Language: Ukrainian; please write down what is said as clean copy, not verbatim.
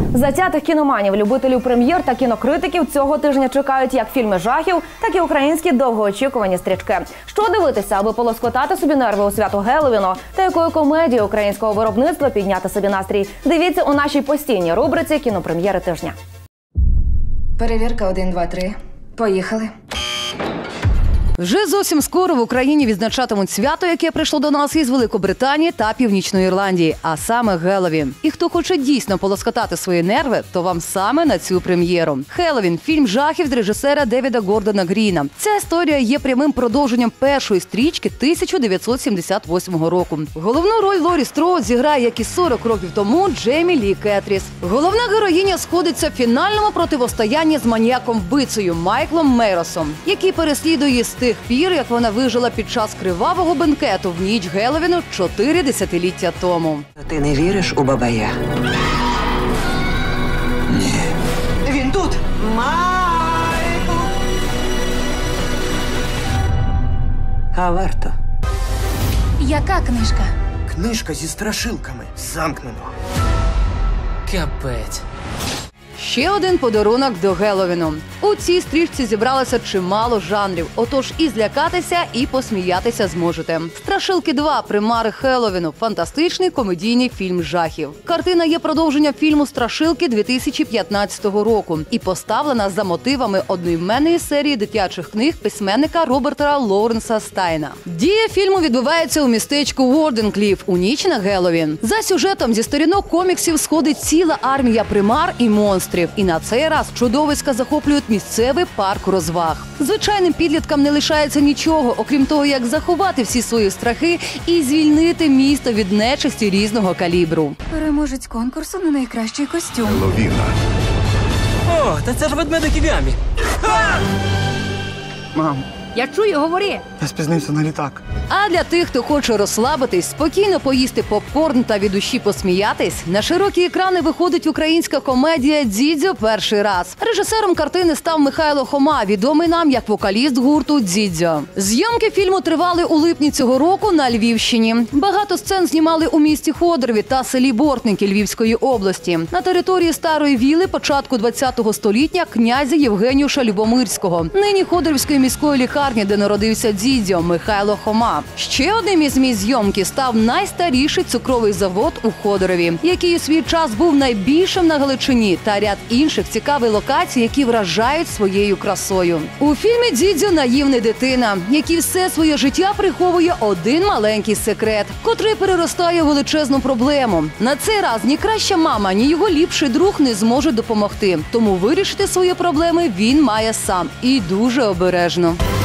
Затятих кіноманів, любителів прем'єр та кінокритиків цього тижня чекають як фільми жахів, так і українські довгоочікувані стрічки. Що дивитися, аби полоскотати собі нерви у свято Геловіну, та якою комедією українського виробництва підняти собі настрій? Дивіться у нашій постійній рубриці «Кінопрем'єри тижня». Перевірка 1, 2, 3. Поїхали. Вже зовсім скоро в Україні відзначатимуть свято, яке прийшло до нас із Великобританії та Північної Ірландії, а саме Геловін. І хто хоче дійсно полоскотати свої нерви, то вам саме на цю прем'єру. Геловін – фільм жахів з режисера Девіда Гордона Гріна. Ця історія є прямим продовженням першої стрічки 1978 року. Головну роль Лорі Строуд зіграє, як і 40 років тому, Джеймі Лі Кетріс. Головна героїня сходиться в фінальному противостоянні з маніяком-вбивцею Майклом Мейросом, який переслідує її з тих пір, як вона вижила під час кривавого бенкету в ніч Геловіну 4 десятиліття тому. Ти не віриш у Бабая? Ні. Він тут! Майкл! А варто. Яка книжка? Книжка зі страшилками. Замкнено. Капець. Ще один подарунок до Геловіну. У цій стрічці зібралося чимало жанрів, отож і злякатися, і посміятися зможете. «Страшилки 2. Примари Геловіну» – фантастичний комедійний фільм жахів. Картина є продовженням фільму «Страшилки» 2015 року і поставлена за мотивами одноіменної серії дитячих книг письменника Роберта Лоуренса Стайна. Дія фільму відбувається у містечку Ворденкліф у ніч на Геловін. За сюжетом зі сторінок коміксів сходить ціла армія примар і монстрів. І на цей раз чудовиська захоплюють місцевий парк розваг. Звичайним підліткам не лишається нічого, окрім того, як заховати всі свої страхи і звільнити місто від нечисті різного калібру. Переможець конкурсу на найкращий костюм. Геловіна. О, та це ж ведмедик і Гамі. Мам, Я чую, говори! я спізнився на літак. А для тих, хто хоче розслабитись, спокійно поїсти попкорн та від душі посміятись, на широкі екрани виходить українська комедія «Дзідзьо. Перший раз». Режисером картини став Михайло Хома, відомий нам як вокаліст гурту «Дзідзьо». Зйомки фільму тривали у липні цього року на Львівщині. Багато сцен знімали у місті Ходорові та селі Бортники Львівської області. На території Старої Віли початку ХХ століття князя Євгенюша Любомирського, нині Ходорівської міської лікарні, де народився Дзідзьо, Михайло Хома. Ще одним із місць зйомки став найстаріший цукровий завод у Ходорові, який у свій час був найбільшим на Галичині, та ряд інших цікавих локацій, які вражають своєю красою. У фільмі «Дзідзьо» наївний дитина, який все своє життя приховує один маленький секрет, котрий переростає у величезну проблему. На цей раз ні краща мама, ні його ліпший друг не зможуть допомогти. Тому вирішити свої проблеми він має сам і дуже обережно.